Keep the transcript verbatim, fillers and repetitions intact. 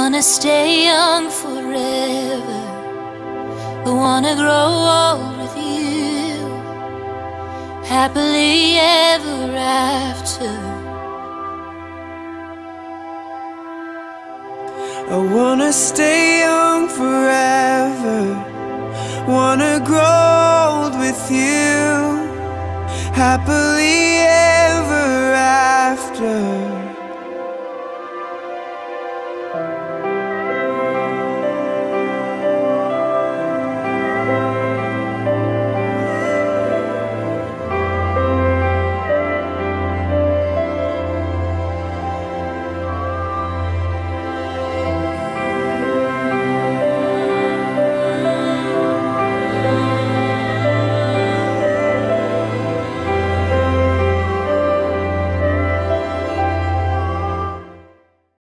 wanna stay young forever. I wanna grow old with you, happily ever after. I wanna stay young forever, wanna grow old with you, happily ever after.